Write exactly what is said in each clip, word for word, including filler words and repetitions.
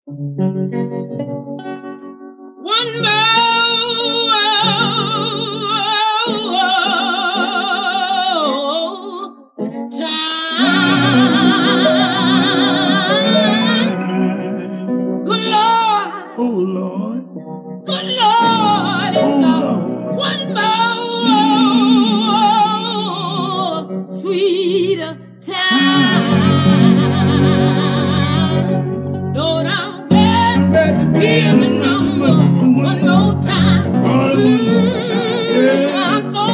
One more time. Good Lord. Oh Lord. Good Lord. Oh Lord. One more sweet time. Lord, I'm glad, I'm glad to be in the number one more time. Mm, I'm so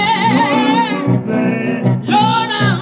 glad. Lord, I'm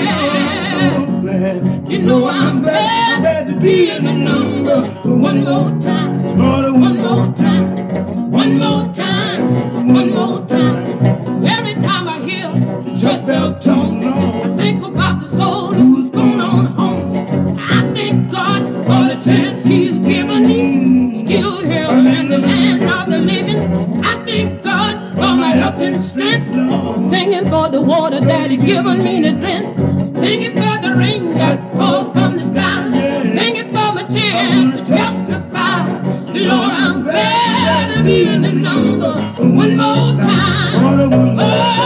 glad. You know I'm glad, glad to be in the number one more time. Lord, one more time. One more time. One more time. Every time I hear the church bell tone, I think about the soul who's going on home. I thank God for the chance He's given me, still here in the land of the living. I thank God for my health and strength, thanking for the water that He given me to drink, thanking for the rain that falls from the sky, thanking for my chance to testify. Lord, I'm glad to be in the number one more time. Oh, one more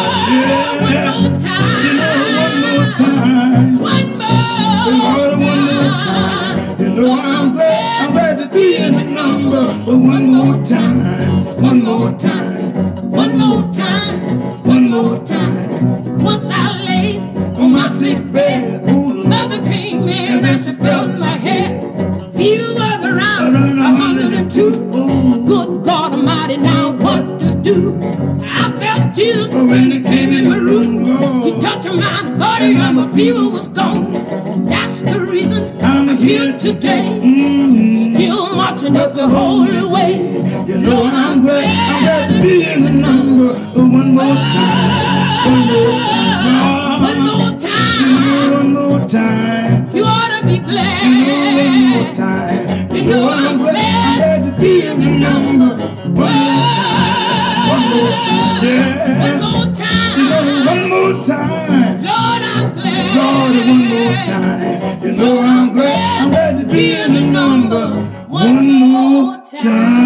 time. One more time. One more time. You know I'm glad, I'm glad to be in the number one more time. One more time. One more time. One more time. Once I lay on my sick bed, mother came in and she felt my head. Fever was around a hundred and two. Good God Almighty, now what to do? I felt Jesus when He came in my room. He touched my body and my fever was gone. That's the reason I'm here today, still marching up the holy way. You know I'm glad, I'm glad to be in the number one more time. One more time. One more time. You ought to be glad. One more time. You know I'm glad, glad to be in the number one more time. One more time. Yeah. One more time. You know, one more time. Lord, I'm glad. Lord, one more time. You know I'm glad, I'm glad to be in the number one more time.